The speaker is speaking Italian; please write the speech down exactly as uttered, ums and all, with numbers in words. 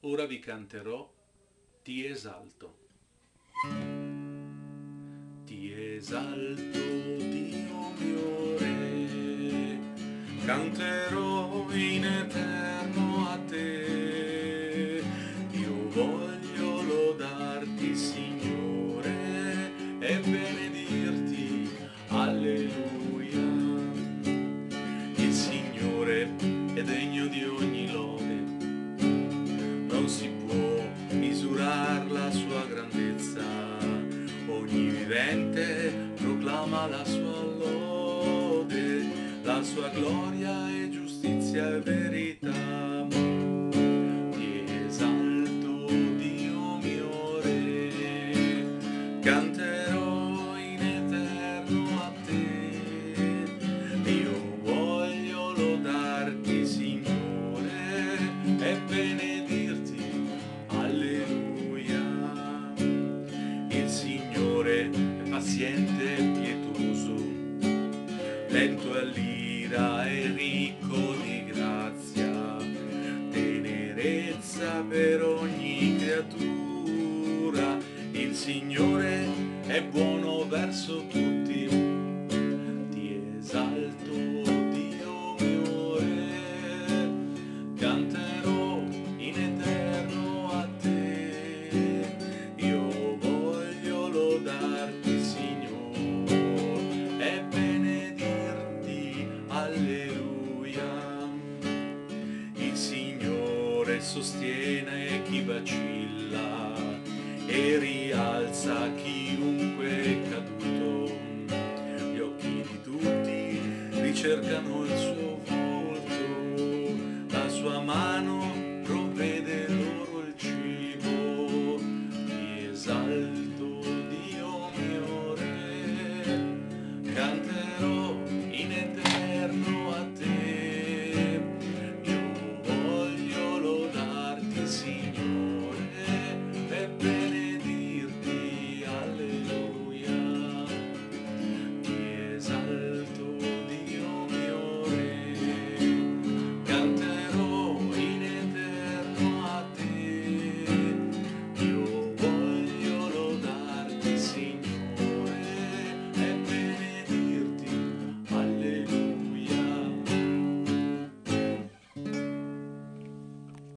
Ora vi canterò Ti esalto. Ti esalto, Dio mio Re, canterò in eterno a te. Io voglio lodarti, Signore, e benedirti, alleluia. Il Signore è degno di ogni lode, non si può misurar la sua grandezza. Ogni vivente proclama la sua lode, la sua gloria e giustizia e verità. Ti esalto, Dio mio Re, canterò in eterno a te. Io voglio lodarti, Signore, e benedirti, alleluia. Il Signore è paziente e pietoso, lento all'ira e ricco di grazia, tenerezza per ogni creatura. Il Signore è buono verso tutti. Ti esalto, Dio mio Re, canterò in eterno a te. Io voglio lodarti, Signore, e benedirti, alleluia. Il Signore sostiene chi vacilla e rialza chiunque è caduto. Gli occhi di tutti ricercano il suo volto, la sua mano